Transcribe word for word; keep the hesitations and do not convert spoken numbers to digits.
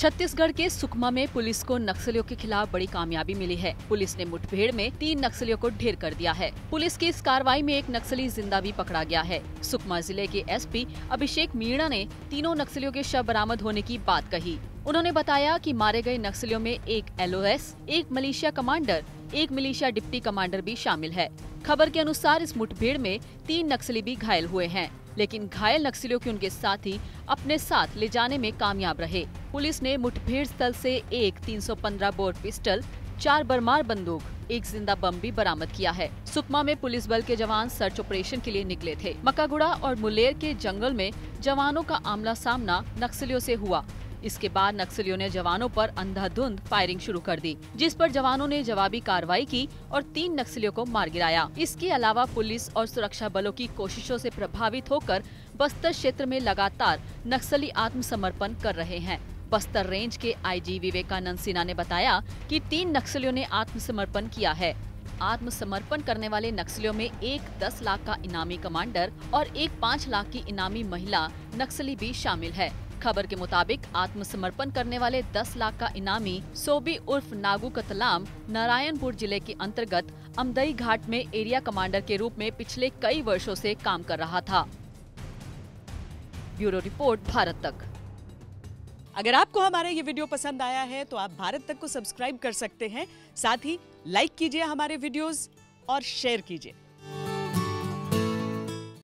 छत्तीसगढ़ के सुकमा में पुलिस को नक्सलियों के खिलाफ बड़ी कामयाबी मिली है। पुलिस ने मुठभेड़ में तीन नक्सलियों को ढेर कर दिया है। पुलिस की इस कार्रवाई में एक नक्सली जिंदा भी पकड़ा गया है। सुकमा जिले के एसपी अभिषेक मीणा ने तीनों नक्सलियों के शव बरामद होने की बात कही। उन्होंने बताया कि मारे गए नक्सलियों में एक एलओएस, एक मिलिशिया कमांडर, एक मिलिशिया डिप्टी कमांडर भी शामिल है। खबर के अनुसार इस मुठभेड़ में तीन नक्सली भी घायल हुए हैं, लेकिन घायल नक्सलियों के उनके साथी अपने साथ ले जाने में कामयाब रहे। पुलिस ने मुठभेड़ स्थल से एक तीन सौ पंद्रह बोर पिस्टल, चार बरमार बंदूक, एक जिंदा बम भी बरामद किया है। सुकमा में पुलिस बल के जवान सर्च ऑपरेशन के लिए निकले थे। मकागुड़ा और मुलेर के जंगल में जवानों का आमना सामना नक्सलियों से हुआ। इसके बाद नक्सलियों ने जवानों पर अंधाधुंध फायरिंग शुरू कर दी, जिस पर जवानों ने जवाबी कार्रवाई की और तीन नक्सलियों को मार गिराया। इसके अलावा पुलिस और सुरक्षा बलों की कोशिशों से प्रभावित होकर बस्तर क्षेत्र में लगातार नक्सली आत्मसमर्पण कर रहे हैं। बस्तर रेंज के आईजी विवेकानंद सिन्हा ने बताया कि तीन नक्सलियों ने आत्मसमर्पण किया है। आत्मसमर्पण करने वाले नक्सलियों में एक दस लाख का इनामी कमांडर और एक पाँच लाख की इनामी महिला नक्सली भी शामिल है। खबर के मुताबिक आत्मसमर्पण करने वाले दस लाख का इनामी सोबी उर्फ नागू कतलाम नारायणपुर जिले के अंतर्गत अमदई घाट में एरिया कमांडर के रूप में पिछले कई वर्षों से काम कर रहा था। ब्यूरो रिपोर्ट, भारत तक। अगर आपको हमारा ये वीडियो पसंद आया है तो आप भारत तक को सब्सक्राइब कर सकते हैं। साथ ही लाइक कीजिए हमारे वीडियोस और शेयर कीजिए।